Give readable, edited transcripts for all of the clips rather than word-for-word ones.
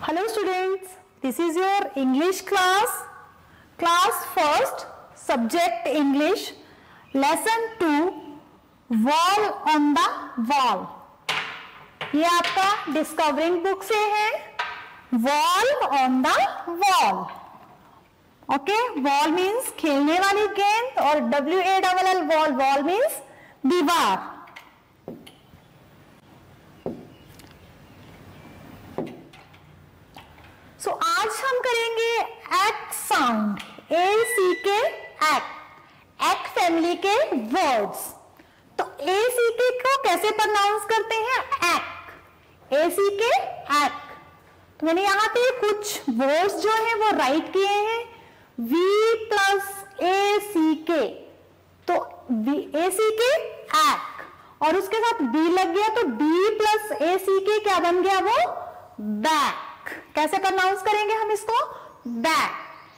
Hello students, this is your English class, class first, subject English, lesson 2, wall on the wall. ये आपका discovering book से है, wall on the wall. Okay, wall means खेलने वाली गेंद और WALL wall, wall means दीवार. So, आज हम करेंगे act sound, ACK act family के वर्ड्स. तो ACK को कैसे प्रोनाउंस करते हैं? Act, ACK act. तो मैंने यहाँ पे कुछ वर्ड्स जो हैं वो राइट किए हैं, V प्लस ACK. तो ACK एक्ट और उसके साथ B लग गया तो B प्लस ACK क्या बन गया? वो बैक. कैसे प्रोनाउंस करेंगे हम इसको? बैक.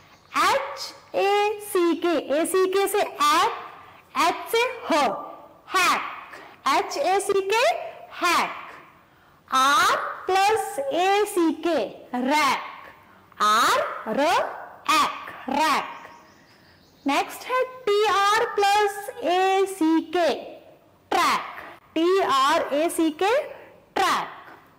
HACK, ACK से एट, H से ह, hack, HACK hack. R plus ACK rack, R ack, rack. Next है TR plus ACK track, TRACK track.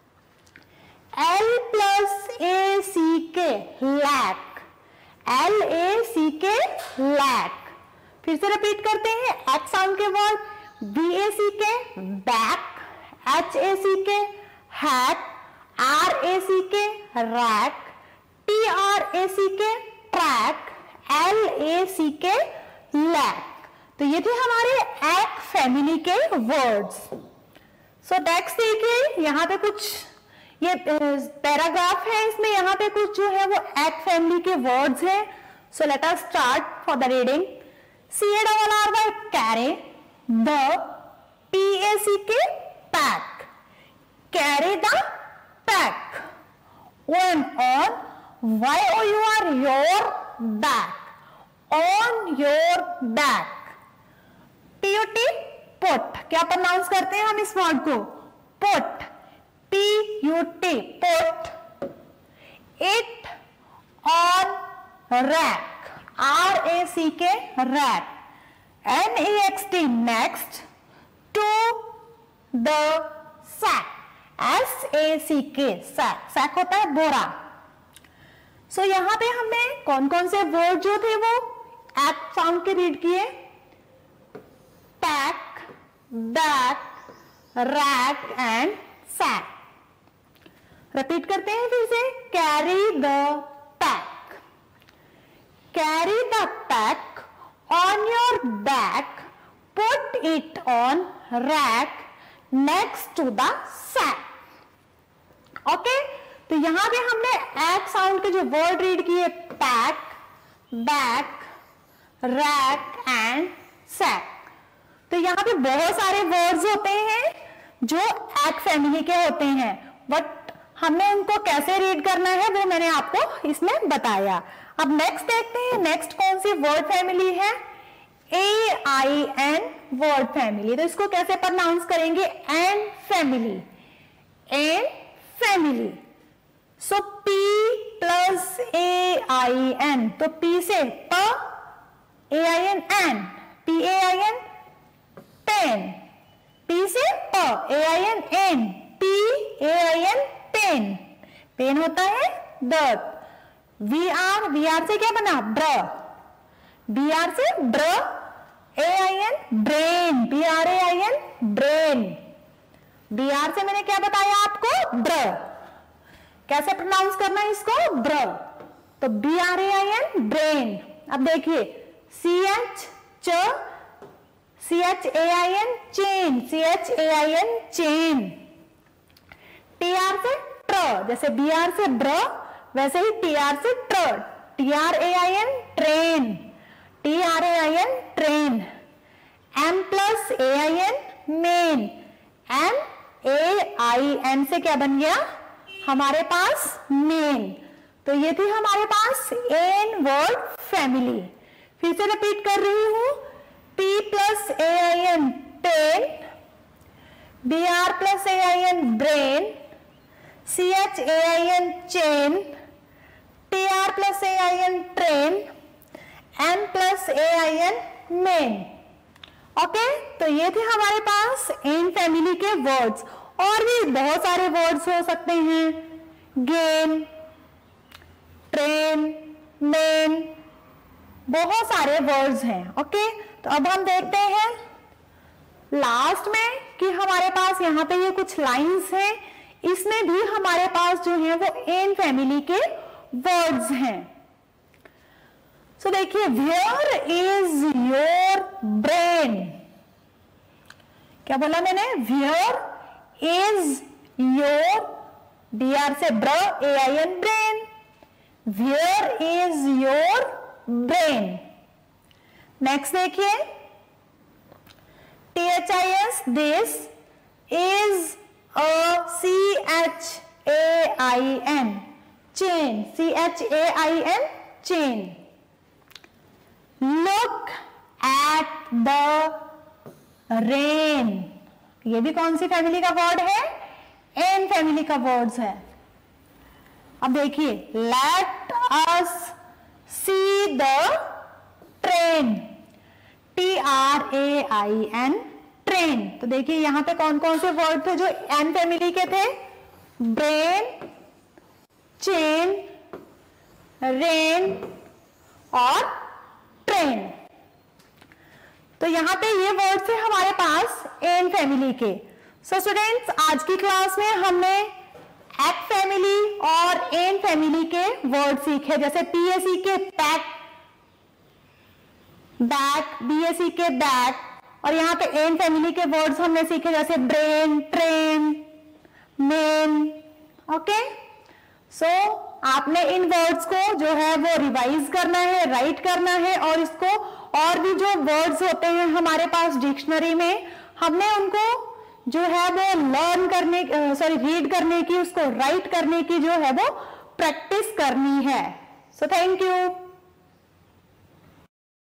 L plus ACK lack, LACK lack. फिर से रिपीट करते हैं एक्ट साउंड के word. BACK back, HACK hack, RACK rack, TRACK track, LACK lack. तो ये थे हमारे एक्ट फैमिली के वर्ड्स. सो नेक्स्ट देखिए, यहाँ पे कुछ ये पैराग्राफ है, इसमें यहाँ पे कुछ जो है वो एक्ट फैमिली के वर्ड्स हैं. So let us start for the reading. CARRY carry, the PACK pack, carry the pack. On YOUR your back, on your back. PUT put, क्या प्रोनाउंस करते हैं हम इस वर्ड को? Put, PUT put. It on rack, RACK rack. NEXT next. To the sack, SACK sack. sack होता है बोरा. सो यहाँ पे हमने कौन कौन से वर्ड जो थे वो एक्ट साउंड के रीड किए? Pack, back, rack and sack. Repeat करते हैं फिर से. Carry the pack, carry the pack on your back, put it on rack next to the sack. Okay, तो यहां पे हमने एक्ट साउंड के जो वर्ड रीड किए, pack, back, rack and sack. तो यहां पे बहुत सारे वर्ड्स होते हैं जो एक्ट फैमिली के होते हैं, बट हमने उनको कैसे रीड करना है वो मैंने आपको इसमें बताया. अब नेक्स्ट देखते हैं, नेक्स्ट कौन सी वर्ड फैमिली है? AIN word family. तो इसको कैसे प्रोनाउंस करेंगे? Ain family, ain family. So P plus AIN, तो P से प, AIN ain, PAIN pain. P से प, AIN ain, PAIN pain. Pain होता है दर्द. VR से क्या बना? ब्र. BR से ब्र, AIN brain, BRAIN brain. BR से मैंने क्या बताया आपको? ब्र. कैसे प्रोनाउंस करना है इसको? ब्र. तो BRAIN ब्रेन. अब देखिए CH CHAIN chain, CHAIN chain. TR से ट्र, जैसे BR से ब्र वैसे ही TR से ट्र, TRAIN train, TRAIN train. M plus AIN main, MAIN से क्या बन गया हमारे पास? मेन. तो ये थी हमारे पास एन वर्ड फैमिली. फिर से रिपीट कर रही हूं. P plus AIN pain, BR plus AIN brain, CHAIN chain, TR plus AIN train, N plus AIN main। Okay, तो ये थे हमारे पास एन फैमिली के वर्ड्स। और भी बहुत सारे वर्ड्स हो सकते हैं, गेन, ट्रेन, मेन, बहुत सारे वर्ड्स हैं। ओके, तो अब हम देखते हैं लास्ट में कि हमारे पास यहाँ पे ये कुछ लाइंस हैं, इसमें भी हमारे पास जो है वो एन फैमिली के वर्ड्स हैं। सो देखिए, वेयर इज योर ब्रेन, क्या बोला मैंने, वेयर इज योर, DR से ब्र, AIN brain, where is your brain. Next देखिए, THIS, this is a CHAIN chain, CHAIN chain। Look at the rain, ये भी कौन सी फैमिली का वर्ड है, एन फैमिली का वर्ड्स है। अब देखिए, let us see the train, TRAIN train. तो देखिए यहां पे कौन कौन से वर्ड थे जो एन फैमिली के थे, ब्रेन, चेन, रेन और ट्रेन। तो यहां पे ये वर्ड थे हमारे पास एन फैमिली के। सो स्टूडेंट्स, आज की क्लास में हमने एक्ट फैमिली और एन फैमिली के वर्ड सीखे, जैसे PAC के पैक, बैक, BAC के बैक, और यहाँ पे एन फैमिली के वर्ड्स हमने सीखे जैसे brain, train, main. Okay, so आपने इन वर्ड्स को जो है वो रिवाइज करना है, राइट करना है, और इसको और भी जो वर्ड्स होते हैं हमारे पास डिक्शनरी में, हमने उनको जो है वो लर्न करने, रीड करने की, उसको राइट करने की जो है वो प्रैक्टिस करनी है। So thank you.